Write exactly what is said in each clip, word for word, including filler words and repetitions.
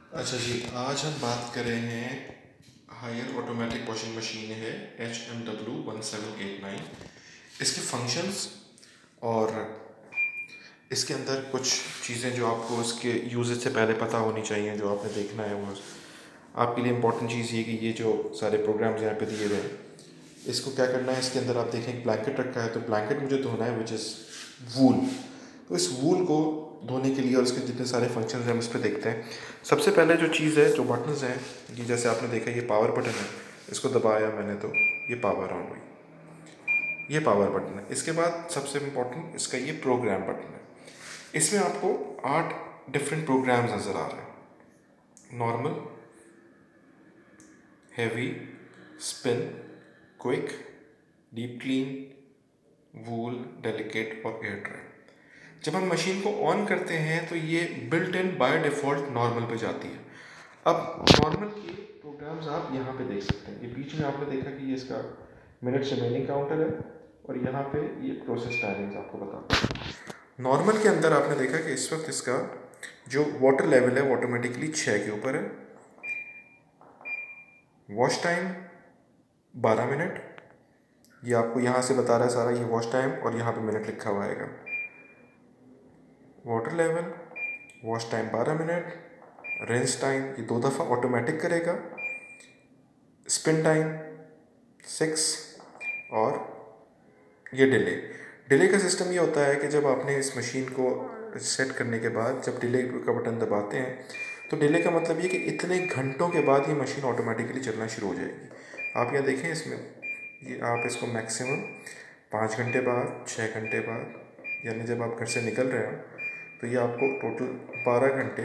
अच्छा जी, आज हम बात कर रहे हैं हायर ऑटोमेटिक वॉशिंग मशीन है H M W one seven eight nine. इसके फंक्शंस और इसके अंदर कुछ चीज़ें जो आपको इसके यूजेज से पहले पता होनी चाहिए, जो आपने देखना है वो आपके लिए इम्पोर्टेंट चीज़ ये कि ये जो सारे प्रोग्राम्स यहाँ पे दिए गए हैं, इसको क्या करना है। इसके अंदर आप देखें एक ब्लैंकेट रखा है, तो ब्लैंकेट मुझे धोना है विच इज़ वूल। तो इस वूल को धोने के लिए और इसके जितने सारे फंक्शंस हैं हम इस पर देखते हैं। सबसे पहले जो चीज़ है, जो बटन्स हैं, ये जैसे आपने देखा ये पावर बटन है, इसको दबाया मैंने तो ये पावर ऑन हुई, ये पावर बटन है। इसके बाद सबसे इम्पोर्टेंट इसका ये प्रोग्राम बटन है। इसमें आपको आठ डिफरेंट प्रोग्राम्स नज़र आ रहे हैं। Normal, heavy, spin, quick, deep clean, wool, delicate और एयर ड्राई। जब हम मशीन को ऑन करते हैं तो ये built in by default normal पे जाती है। अब नॉर्मल के प्रोग्राम्स आप यहाँ पे देख सकते हैं। ये बीच में आपने देखा कि ये इसका मिनट्स रिमेनिंग काउंटर है और यहाँ पे ये प्रोसेस टाइमिंग्स आपको बताता है। नॉर्मल के अंदर आपने देखा कि इस वक्त इसका जो वाटर लेवल है वो ऑटोमेटिकली छः के ऊपर है। वॉश टाइम बारह मिनट, ये आपको यहाँ से बता रहा है सारा, ये वॉश टाइम और यहाँ पे मिनट लिखा हुआ आएगा। वाटर लेवल, वॉश टाइम बारह मिनट, रेंज टाइम ये दो दफ़ा ऑटोमेटिक करेगा, स्पिन टाइम सिक्स और ये डिले। डिले का सिस्टम ये होता है कि जब आपने इस मशीन को सेट करने के बाद जब डिले का बटन दबाते हैं तो डिले का मतलब ये कि इतने घंटों के बाद ये मशीन ऑटोमेटिकली चलना शुरू हो जाएगी। आप यहाँ देखें इसमें, ये आप इसको मैक्सिमम पाँच घंटे बाद, छः घंटे बाद, यानी जब आप घर से निकल रहे हो तो ये आपको टोटल बारह घंटे,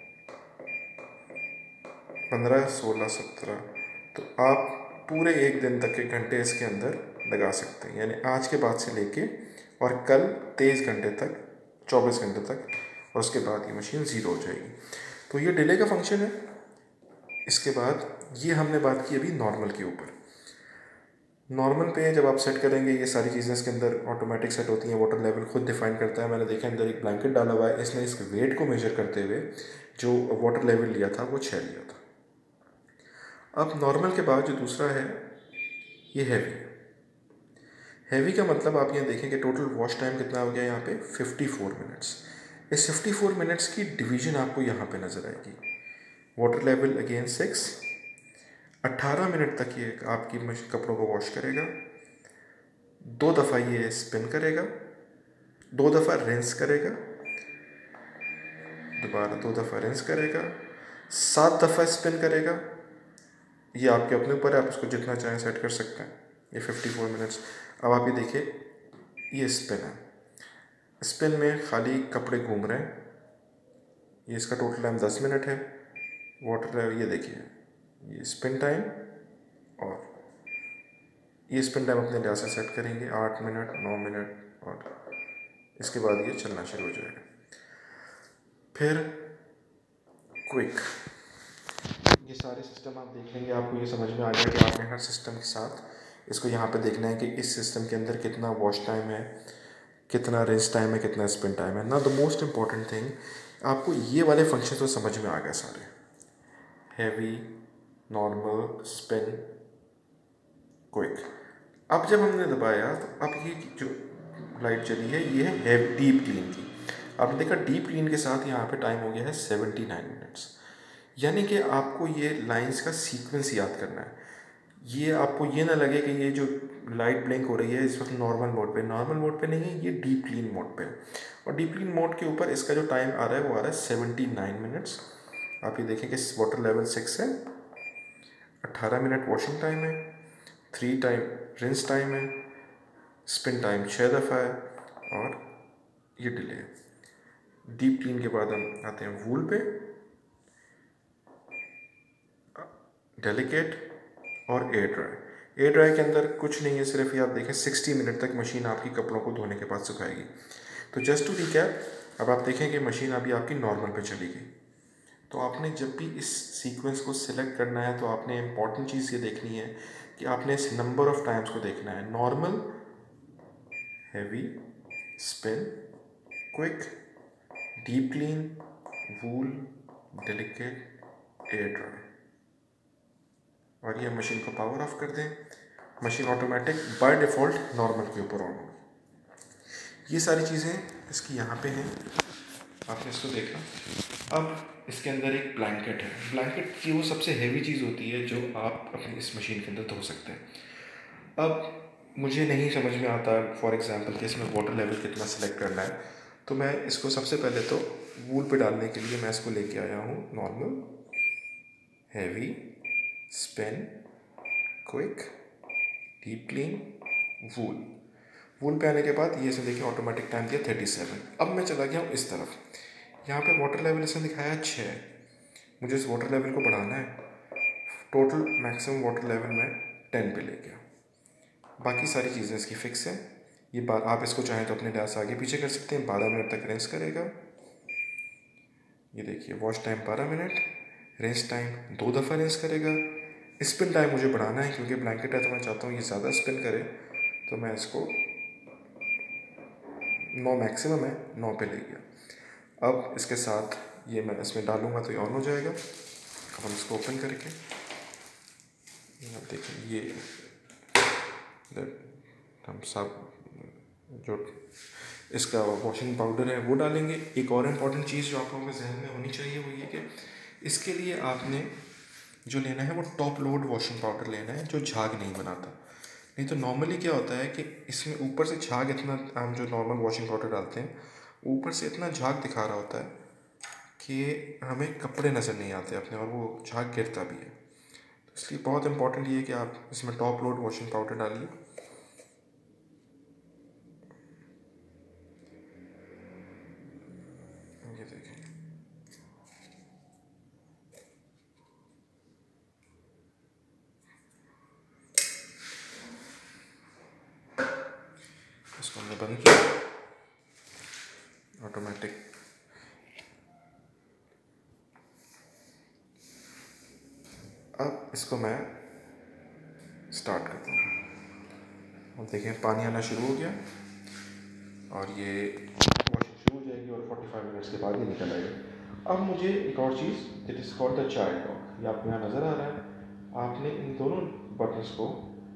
पंद्रह, सोलह, सत्रह, तो आप पूरे एक दिन तक के घंटे इसके अंदर लगा सकते हैं। यानी आज के बाद से लेके और कल तेईस घंटे तक, चौबीस घंटे तक, और उसके बाद ये मशीन ज़ीरो हो जाएगी। तो ये डिले का फंक्शन है। इसके बाद ये हमने बात की अभी नॉर्मल के ऊपर। नॉर्मल पे जब आप सेट करेंगे ये सारी चीज़ें इसके अंदर ऑटोमेटिक सेट होती हैं। वाटर लेवल खुद डिफाइन करता है। मैंने देखा अंदर एक ब्लैंकेट डाला हुआ है, इसने इसके वेट को मेजर करते हुए जो वाटर लेवल लिया था वो छः लिया था। अब नॉर्मल के बाद जो दूसरा है ये हैवी। हैवी का मतलब आप यहाँ देखें कि टोटल वॉश टाइम कितना हो गया यहाँ पे चौवन मिनट्स। इस चौवन मिनट्स की डिवीजन आपको यहाँ पे नज़र आएगी। वाटर लेवल अगेन सिक्स, अट्ठारह मिनट तक ये आपकी कपड़ों को वॉश करेगा, दो दफ़ा ये स्पिन करेगा, दो दफ़ा रिंस करेगा, दोबारा दो दफ़ा रिंस करेगा, सात दफ़ा स्पिन करेगा। ये आपके अपने ऊपर है, आप इसको जितना चाहें सेट कर सकते हैं। ये चौवन मिनट्स। अब आप ये देखिए, ये स्पिन है, स्पिन में खाली कपड़े घूम रहे हैं। ये इसका टोटल टाइम दस मिनट है। वाटर लेवल ये देखिए, ये स्पिन टाइम और ये स्पिन टाइम अपने लिहाज से सेट करेंगे, आठ मिनट, नौ मिनट, और इसके बाद ये चलना शुरू हो जाएगा। फिर क्विक, ये सारे सिस्टम आप देख लेंगे, आपको ये समझ में आ गया कि आपने हर सिस्टम के साथ इसको यहाँ पे देखना है कि इस सिस्टम के अंदर कितना वॉश टाइम है, कितना रिंस टाइम है, कितना स्पिन टाइम है ना। द मोस्ट इम्पॉर्टेंट थिंग, आपको ये वाले फंक्शन तो समझ में आ गए सारे, हैवी, नॉर्मल, स्पिन, क्विक। अब जब हमने दबाया तो अब ये जो लाइट चली है ये है डीप क्लीन की। आपने देखा डीप क्लीन के साथ यहाँ पे टाइम हो गया है सेवेंटी नाइन मिनट्स। यानी कि आपको ये लाइंस का सीक्वेंस याद करना है। ये आपको ये ना लगे कि ये जो लाइट ब्लिंक हो रही है इस वक्त नॉर्मल मोड पे, नॉर्मल मोड पे नहीं है, ये डीप क्लीन मोड पे है। और डीप क्लीन मोड के ऊपर इसका जो टाइम आ रहा है वो आ रहा है सेवेंटी नाइन मिनट्स। आप ये देखें कि वाटर लेवल सिक्स है, अट्ठारह मिनट वॉशिंग टाइम है, थ्री टाइम रिंस टाइम है, स्पिन टाइम छः दफ़ा है, और ये डिले है। डीप क्लीन के बाद हम आते हैं वूल पे, डेलिकेट और एयर ड्राई। एयर ड्राई के अंदर कुछ नहीं है, सिर्फ ये आप देखें साठ मिनट तक मशीन आपकी कपड़ों को धोने के बाद सुखाएगी। तो जस्ट टू रिकैप, अब आप देखें कि मशीन अभी आपकी नॉर्मल पे चली गई। तो आपने जब भी इस सीक्वेंस को सिलेक्ट करना है तो आपने इम्पॉर्टेंट चीज़ ये देखनी है कि आपने इस नंबर ऑफ टाइम्स को देखना है। Normal, heavy, spin, quick, deep clean, wool, delicate air dry, और ये मशीन को पावर ऑफ कर दें। Machine automatic by default normal के ऊपर ऑन होगी। ये सारी चीज़ें इसकी यहाँ पे हैं, आपने इसको देखा। अब इसके अंदर एक ब्लैंकेट है। ब्लैंकेट की वो सबसे हैवी चीज़ होती है जो आप अपनी इस मशीन के अंदर धो सकते हैं। अब मुझे नहीं समझ में आता फॉर एग्जांपल कि इसमें वाटर लेवल कितना सेलेक्ट करना है, तो मैं इसको सबसे पहले तो वूल पे डालने के लिए मैं इसको लेके आया हूँ normal, heavy, spin, quick, deep clean, wool. Wool पे आने के बाद ये से देखिए ऑटोमेटिक टाइम दिया थर्टी सेवन। अब मैं चला गया हूँ इस तरफ, यहाँ पे वाटर लेवल इसने दिखाया छः, मुझे इस वाटर लेवल को बढ़ाना है। टोटल मैक्सिमम वाटर लेवल मैं टेन पे ले गया। बाकी सारी चीज़ें इसकी फिक्स हैं। ये बात आप इसको चाहें तो अपने डायल से आगे पीछे कर सकते हैं। बारह मिनट तक रेंस करेगा। ये देखिए वॉश टाइम बारह मिनट, रेंस टाइम दो दफ़ा रेंस करेगा। स्पिन टाइम मुझे बढ़ाना है क्योंकि ब्लैंकेट है तो मैं चाहता हूँ ये ज़्यादा स्पिन करे, तो मैं इसको नौ मैक्सिमम है, नौ पे ले गया। अब इसके साथ ये मैं इसमें डालूँगा तो ये ऑन हो जाएगा। अब हम इसको ओपन करके देखिए ये हम सब जो इसका वॉशिंग पाउडर है वो डालेंगे। एक और इम्पॉर्टेंट चीज़ जो आप लोगों के जहन में होनी चाहिए वो ये कि इसके लिए आपने जो लेना है वो टॉप लोड वॉशिंग पाउडर लेना है जो झाग नहीं बनाता। नहीं तो नॉर्मली क्या होता है कि इसमें ऊपर से झाग इतना, हम जो नॉर्मल वॉशिंग पाउडर डालते हैं ऊपर से इतना झाग दिखा रहा होता है कि हमें कपड़े नज़र नहीं आते अपने, और वो झाग गिरता भी है। तो इसलिए बहुत इंपॉर्टेंट ये है कि आप इसमें टॉप लोड वॉशिंग पाउडर डालिए। ये देखिए इसको हमने बंद किया, ऑटोमेटिक। अब इसको मैं स्टार्ट करता हूँ। अब देखें पानी आना शुरू हो गया और ये वॉशिंग शुरू हो जाएगी और पैंतालीस मिनट्स के बाद ये निकल आएगा। अब मुझे एक और चीज़, that is called the child lock, ये आपको यहाँ नज़र आ रहा है। आपने इन दोनों बटन्स को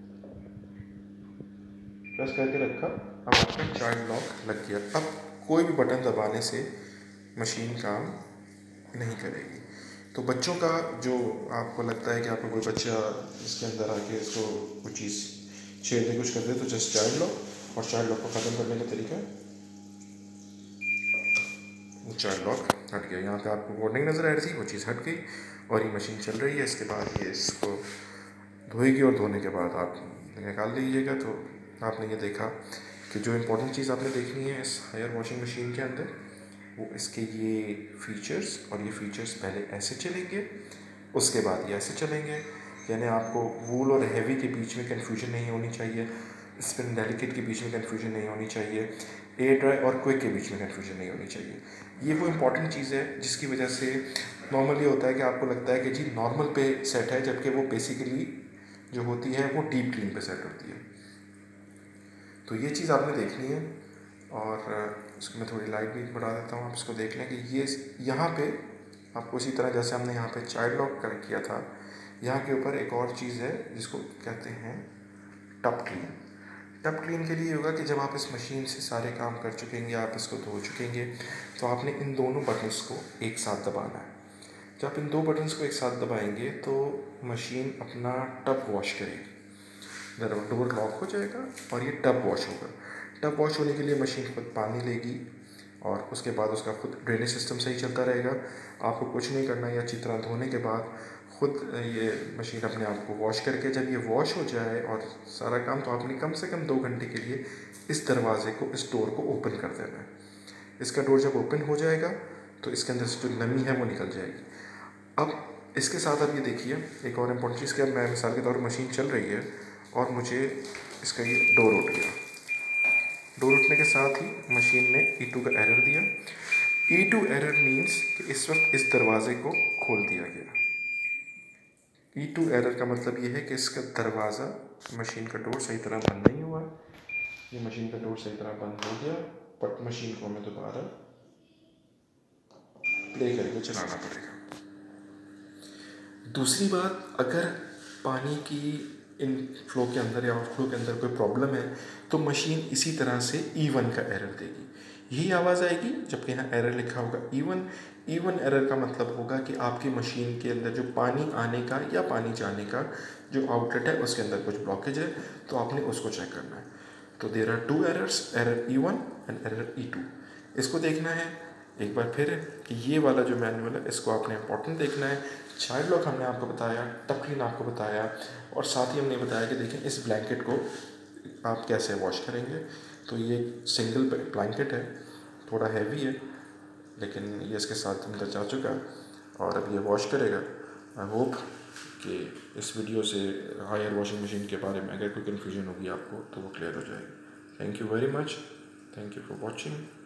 प्रेस करके रखा, अब आपका चाइल्ड लॉक लग गया। अब कोई भी बटन दबाने से मशीन काम नहीं करेगी। तो बच्चों का जो आपको लगता है कि आपको कोई बच्चा इसके अंदर आके इसको कुछ चीज़ छेड़ने कुछ कर दे, तो जस्ट चाइल्ड लॉक, और चाइल्ड लॉक को ख़त्म करने का तरीका वो चाइल्ड लॉक हट गया। यहाँ पे आपको वार्निंग नज़र आ रही थी, वो चीज़ हट गई और ये मशीन चल रही है। इसके बाद ये इसको धोएगी और धोने के बाद आप निकाल लीजिएगा। तो आपने ये देखा कि जो इम्पोर्टेंट चीज़ आपने देखनी है इस हायर वॉशिंग मशीन के अंदर, वो इसके ये फीचर्स, और ये फीचर्स पहले ऐसे चलेंगे, उसके बाद ये ऐसे चलेंगे। यानी आपको वूल और हैवी के बीच में कन्फ्यूजन नहीं होनी चाहिए, स्पिन डेलिकेट के बीच में कन्फ्यूजन नहीं होनी चाहिए, एयर ड्राई और क्विक के बीच में कन्फ्यूजन नहीं होनी चाहिए। ये वो इम्पॉर्टेंट चीज़ है जिसकी वजह से नॉर्मली होता है कि आपको लगता है कि जी नॉर्मल पे सेट है, जबकि वो बेसिकली जो होती है वो डीप क्लीन पे सेट होती है। तो ये चीज़ आपने देखनी है। और इसको मैं थोड़ी लाइट भी बढ़ा देता हूँ, आप इसको देख लें कि ये यहाँ पे आपको इसी तरह जैसे हमने यहाँ पे चाइल्ड लॉक कर किया था, यहाँ के ऊपर एक और चीज़ है जिसको कहते हैं टप क्लीन। टप क्लीन के लिए होगा कि जब आप इस मशीन से सारे काम कर चुकेंगे, आप इसको धो चुकेंगे, तो आपने इन दोनों बटन्स को एक साथ दबाना है। जब आप इन दो बटन्स को एक साथ दबाएंगे तो मशीन अपना टब वॉश करेगी, डोर लॉक हो जाएगा और ये टब वॉश होगा। टब वॉश होने के लिए मशीन खुद पानी लेगी और उसके बाद उसका खुद ड्रेनेज सिस्टम सही चलता रहेगा। आपको कुछ नहीं करना, ये अच्छी तरह धोने के बाद खुद ये मशीन अपने आप को वॉश करके, जब ये वॉश हो जाए और सारा काम, तो आपने कम से कम दो घंटे के लिए इस दरवाजे को, इस डोर को ओपन कर देना है। इसका डोर जब ओपन हो जाएगा तो इसके अंदर से जो नमी है वो निकल जाएगी। अब इसके साथ आप ये देखिए एक और इम्पोर्टेंट चीज़, क्या मैं मिसाल के तौर पर मशीन चल रही है और मुझे इसका ये डोर उठ गया। डोर उठने के साथ ही मशीन ने ई टू का एरर दिया। ई टू एरर मीन्स कि इस वक्त इस दरवाजे को खोल दिया गया। ई टू एरर का मतलब ये है कि इसका दरवाज़ा, मशीन का डोर सही तरह बंद नहीं हुआ। ये मशीन का डोर सही तरह बंद हो गया, बट मशीन को हमें दोबारा प्ले करके चलाना पड़ेगा। दूसरी बात, अगर पानी की इन फ्लो के अंदर या आउटफ्लो के अंदर कोई प्रॉब्लम है तो मशीन इसी तरह से ईवन का एरर देगी। यही आवाज़ आएगी जबकि यहाँ एरर लिखा होगा ईवन। ईवन एरर का मतलब होगा कि आपकी मशीन के अंदर जो पानी आने का या पानी जाने का जो आउटलेट है उसके अंदर कुछ ब्लॉकेज है, तो आपने उसको चेक करना है। तो there are two errors, error E one and error E two. इसको देखना है एक बार फिर कि ये वाला जो मैनुअल है इसको आपने इंपॉर्टेंट देखना है। चाइल्ड लॉक हमने आपको बताया, टप क्लीन आपको बताया, और साथ ही हमने बताया कि देखें इस ब्लैंकेट को आप कैसे वॉश करेंगे। तो ये सिंगल ब्लैंकेट है, थोड़ा हैवी है, लेकिन ये इसके साथ अंदर जा चुका है और अब ये वॉश करेगा। आई होप कि इस वीडियो से हायर वॉशिंग मशीन के बारे में अगर कोई कन्फ्यूजन होगी आपको तो वो क्लियर हो जाएगी। Thank you very much, thank you for watching.